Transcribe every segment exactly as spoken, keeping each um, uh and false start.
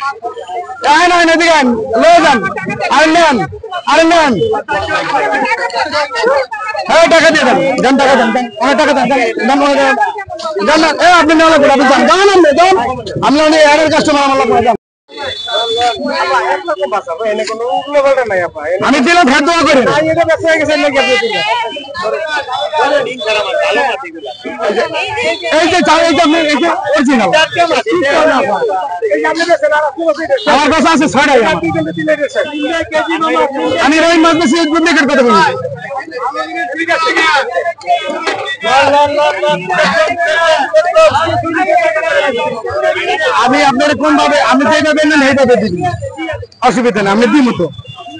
আয় না এদিকে আন লয়ে যান আর নেন আর নেন হ্যাঁ টাকা দিয়ে দেন দেন টাকা দেন অনেক টাকা দেন দেন দেন এ আপনি নেওয়া লাগবে আপনি যান যান আপনি যান আমি অনেক এর কাস্টমার আমার লাগবে যান আমি দিলাম ভেদ দোয়া করে এই যে চাল এই যে আপনি এই যে অরিজিনাল আমার কাছে আছে ছয় টাকা আমি রহিম মাছ বেশি ডুপ্লিকেট কথা বলি আমি আপনার কোন ভাবে আমি যেভাবে নেন সেইভাবে দিবি অসুবিধা নেই আপনি দিই মতো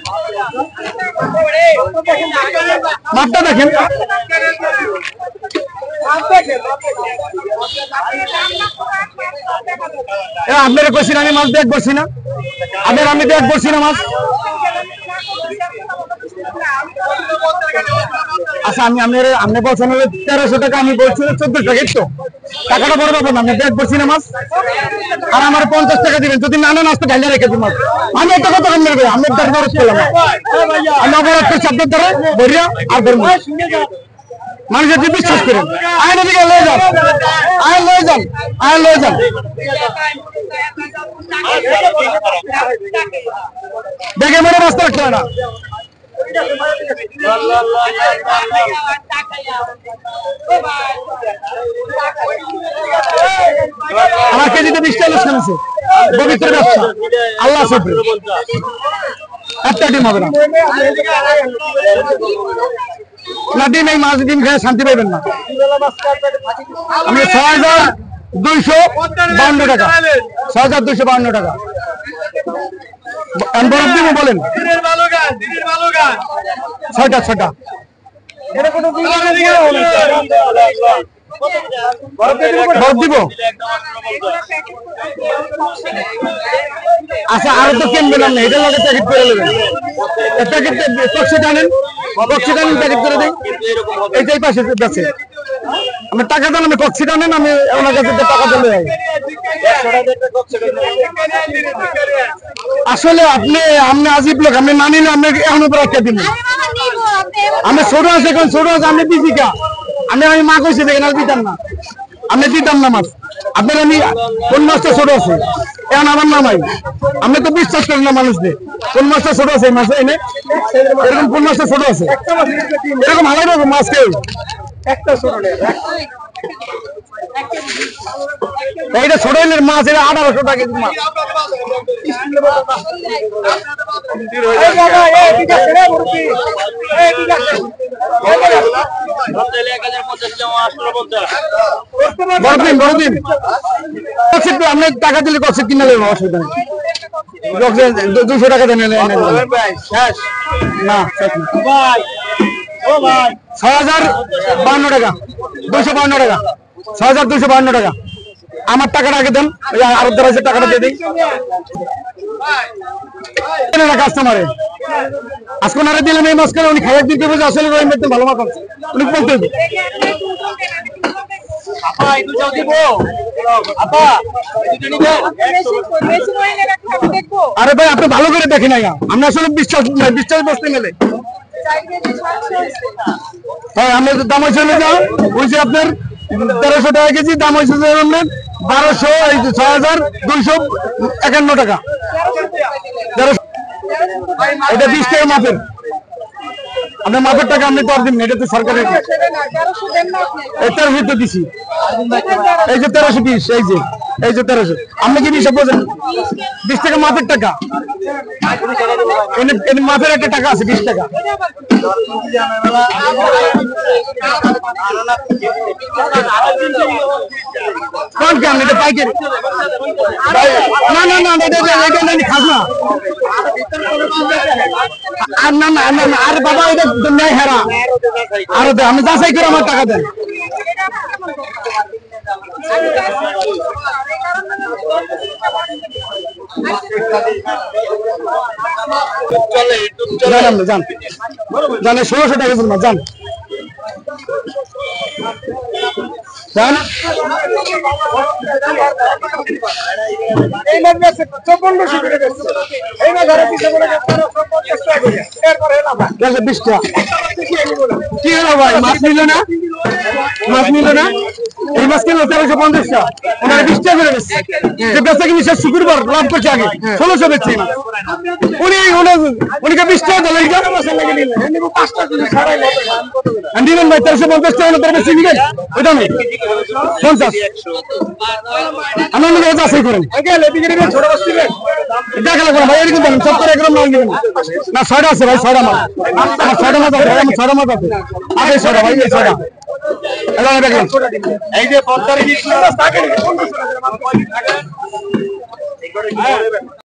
মাপটা দেখেন আপনার বসি না আমি মাছ দেখ বসি না আপনার আমি দেখ বসি না মাছ আচ্ছা আমি আপনার আপনি বলছেন হলে তেরোশো টাকা আমি বলছি চোদ্দ টাকা একটু টাকাটা বড় ব্যাপার না আমি দেখ বসি না মাছ আর আমার পঞ্চাশ টাকা দিবেন যদি না নেন আসতে ঢালিয়ে রেখেছি মাছ আমি একটা কথা কম নেবে আমি একটা অবরোধ করলাম আমি অবরোধ করছি আপনার দ্বারা বরিয়া আর ধর্ম মানুষের যে বিশ্বাস করেন আইন দিকে লয়ে যান আইন লয়ে যান আইন লয়ে যান দেখে মনে রাস্তা রাখতে হয় না আমার কেজিতে বিশ চল্লিশ খানিছে পবিত্র ব্যবসা আল্লাহ সফর একটা ডিম হবে না না ডিম এই মাছ ডিম খেয়ে শান্তি পাইবেন না আমি ছয় হাজার দুইশো বাউন্ন টাকা ছয় হাজার দুইশো বাউন্ন টাকা বরফ দিব বলেন ছয়টা ছয়টা বরফ দিব আচ্ছা আরো তো কিনবেন আপনি এটার লগে প্যাকেট করে নেবেন প্যাকেট কক্সি টানেন কক্সি টানেন প্যাকেট করে দিই এইটাই পাশে আছে আমি টাকা দেন আমি কক্সি টানেন আমি ওনার কাছে টাকা চলে যাই আসলে আপনি আপনি আজিব লোক আপনি না নিলে আপনি এখন উপর একটা দিন আমি ছোট আছে এখন ছোট আছে আপনি দিছি কা আমি আমি মা কইছি দেখেন আর দিতাম না আমি দিতাম না মাছ আপনার আমি কোন মাছটা ছোট আছে এখন আমার নামাই আমি তো বিশ্বাস করি না মানুষদের কোন মাছটা ছোট আছে মাছ এনে এরকম কোন মাছটা ছোট আছে এরকম হালাই রকম মাছ কেউ একটা ছোট এইটা ছোট হইলে মাছ এটা আঠারোশো টাকা কেজি মাছ আপনি টাকা দিলে কষ্ট কিনে নেবেন অসুবিধা নেই দুশো টাকা দেন না ছয় হাজার বান্ন টাকা দুইশো বান্ন টাকা ছয় হাজার দুইশো বান্ন টাকা আমার টাকাটা আগে দেন আরো দেড় হাজার টাকাটা দিয়ে দিই কাস্টমারে আজকে ওনারা দিলাম এই মাছ করে উনি খাবার দিতে বলছে আসলে রহিম ভাই ভালো মাছ আছে উনি বলতে আরে ভাই আপনি ভালো করে দেখেন না আমরা আসলে বিশ্বাস বিশ্বাস বসতে মেলে হ্যাঁ আমরা দাম হয়েছে বলছি আপনার তেরোশো টাকা কেজি দাম হয়েছে আপনার বারোশো এই ছয় হাজার দুইশো একান্ন টাকা এটা বিশ টাকা মাপের আপনার মাপের টাকা আপনি দর দিন এটা তো সরকারের তেরোশো তো দিছি এই যে তেরোশো বিশ এই যে এই যে তেরোশো আপনি কি বিশ বোঝেন বিশ টাকা মাপের টাকা মাপের একটা টাকা আছে বিশ টাকা কোন কাম এটা পাইকারি না না না এটা এটা না খাজনা আর না না না আর বাবা এটা ন্যায় হেরা আর আমি যাচাই করে আমার টাকা দেন যান জানে ষোলোশো টাকা যান বিশ টাকা কি হলো ভাই? মাছ নিল না, মাছ নিল না, এই মাছ কিলো তেরোশো পঞ্চাশ টাকা, ওনারা বিশ টাকা করে বেচছে। যে বেচা কিনি শেষ শুক্রবার লাভ করছে আগে ষোলোশো বেচছে না, উনি উনিকে বিশ টাকা দিলেন দিবেন ভাই তেরোশো পঞ্চাশ টাকা বেশি দিবেন ওইটা নেই পঞ্চাশ। আমার মনে হয় যাচাই করেন দেখা লাগবে ভাই, এরকম বলেন সত্তর একরম মাল দিবেন না। ছয়টা আছে ভাই, ছয়টা মাল, আমার ছয়টা মাছ আছে, আমার ছয়টা মাছ আছে, আগে ছয়টা ভাই, এই ছয়টা দেখলাম। এই যে